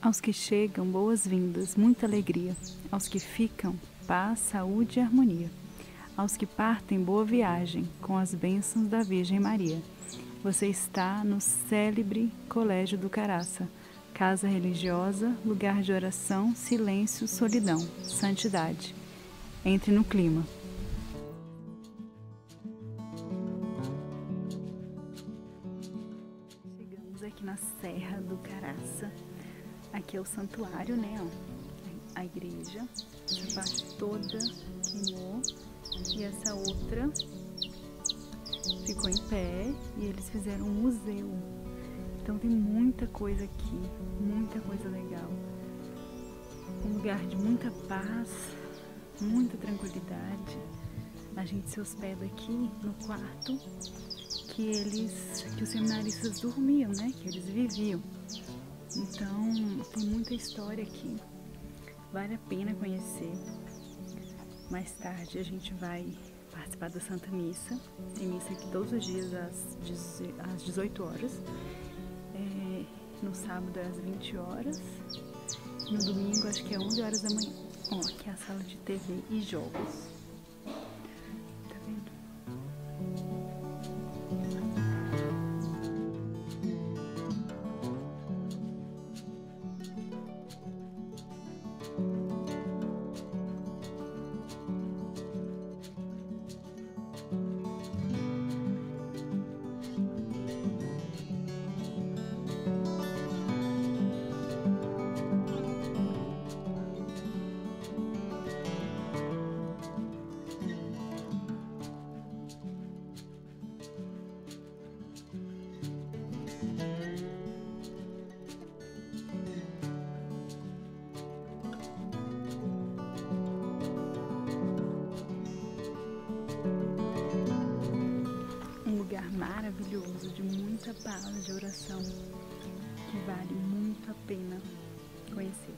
Aos que chegam, boas-vindas, muita alegria. Aos que ficam, paz, saúde e harmonia. Aos que partem, boa viagem, com as bênçãos da Virgem Maria. Você está no célebre Colégio do Caraça, casa religiosa, lugar de oração, silêncio, solidão, santidade. Entre no clima. Chegamos aqui na Serra do Caraça. Aqui é o santuário, né? Ó, a igreja. Essa parte toda queimou e essa outra ficou em pé e eles fizeram um museu. Então tem muita coisa aqui, muita coisa legal. Um lugar de muita paz, muita tranquilidade. A gente se hospeda aqui no quarto que os seminaristas dormiam, né? Que eles viviam. Então tem muita história aqui. Vale a pena conhecer. Mais tarde a gente vai participar da Santa Missa. Tem missa aqui todos os dias às 18 horas. No sábado às 20 horas. No domingo acho que é 11 horas da manhã. Ó, aqui é a sala de TV e jogos. Tá vendo? Maravilhoso, de muita paz, de oração, que vale muito a pena conhecer.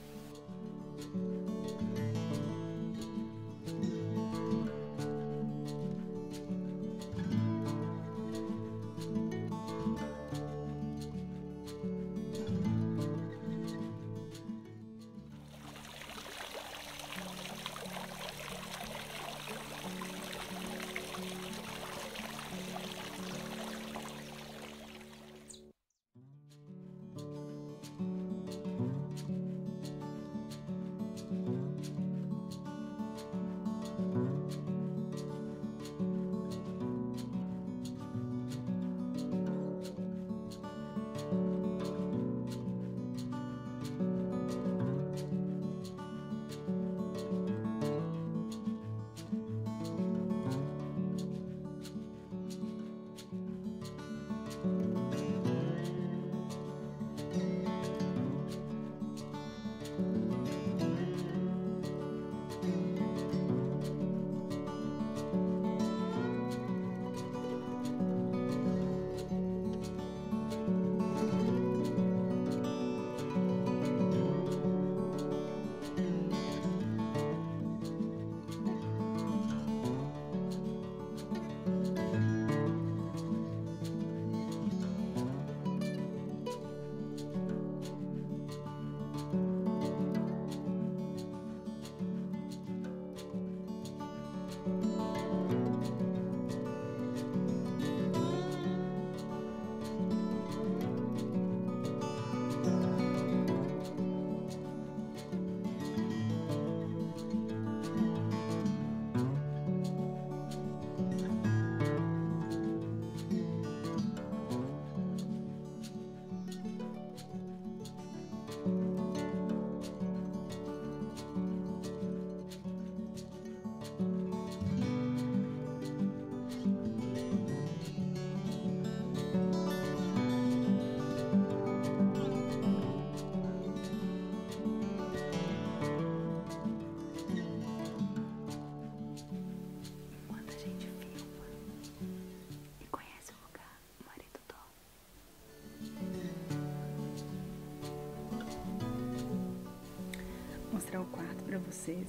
Mostrar o quarto pra vocês.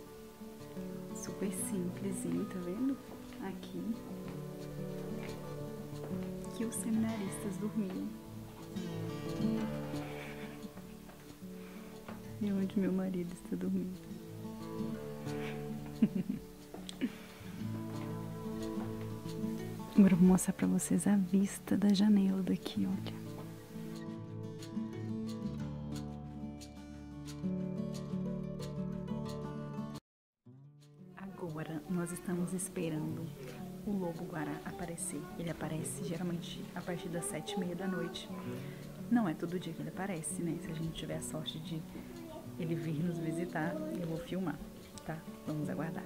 Super simplesinho, tá vendo? Aqui que os seminaristas dormiam. E onde meu marido está dormindo. Agora eu vou mostrar pra vocês a vista da janela daqui, olha. Agora nós estamos esperando o lobo-guará aparecer. Ele aparece geralmente a partir das 7h30 da noite. Não é todo dia que ele aparece, né? Se a gente tiver a sorte de ele vir nos visitar, eu vou filmar, tá? Vamos aguardar.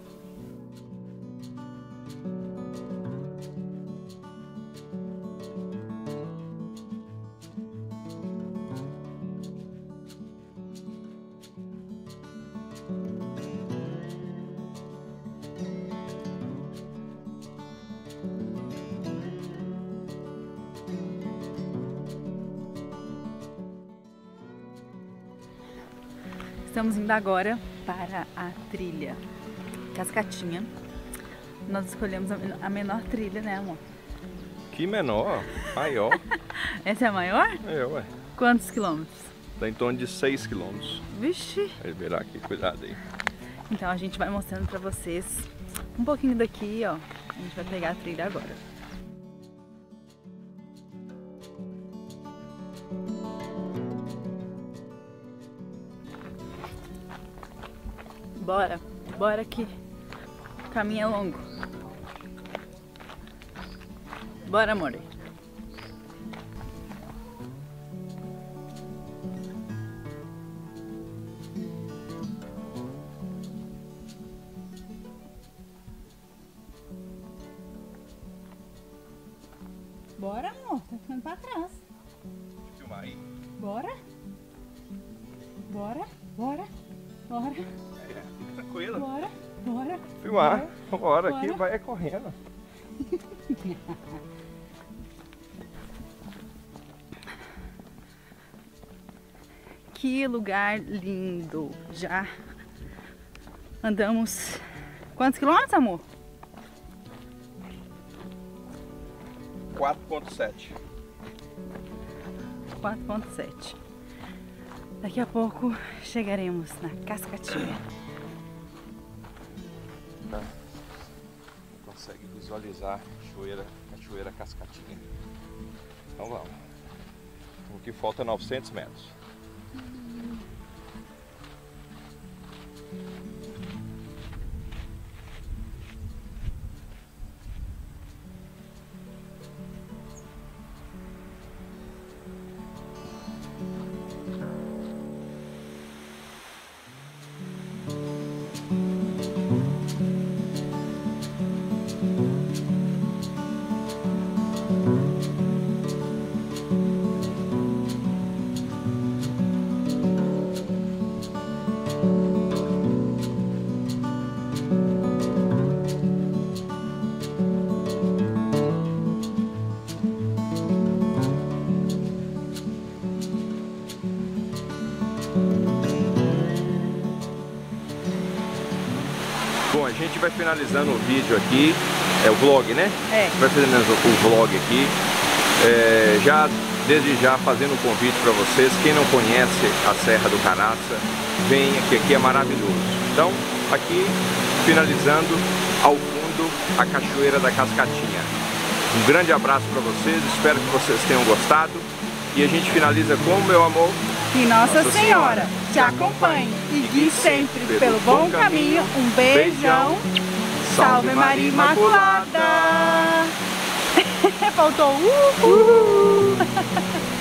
Estamos indo agora para a trilha Cascatinha. Nós escolhemos a menor trilha, né, amor? Que menor? Maior. Essa é a maior? É, ué. Quantos quilômetros? Dá em torno de 6 quilômetros. Vixe! Vai virar aqui, cuidado aí. Então a gente vai mostrando pra vocês um pouquinho daqui, ó. A gente vai pegar a trilha agora. Bora, bora que o caminho é longo. Bora, amor. Bora, amor, tá ficando pra trás. Deixa eu filmar aí. Bora? Bora, bora, bora. Tranquilo. Bora, bora. Filmar. Bora, bora. aqui vai correndo. Que lugar lindo. Já andamos quantos quilômetros, amor? 4,7. 4,7. Daqui a pouco chegaremos na Cascatinha. Consegue visualizar a cachoeira Cascatinha. Então vamos. O que falta 900 metros. Bom, a gente vai finalizando o vídeo aqui, é o vlog, né? É. Vai finalizando o vlog aqui, desde já fazendo um convite para vocês, quem não conhece a Serra do Caraça, venha, que aqui é maravilhoso. Então, aqui, finalizando ao fundo a Cachoeira da Cascatinha. Um grande abraço para vocês, espero que vocês tenham gostado. E a gente finaliza com, meu amor, que Nossa Senhora te acompanhe e guie sempre pelo bom caminho. Um beijão. Salve Maria Imaculada. Faltou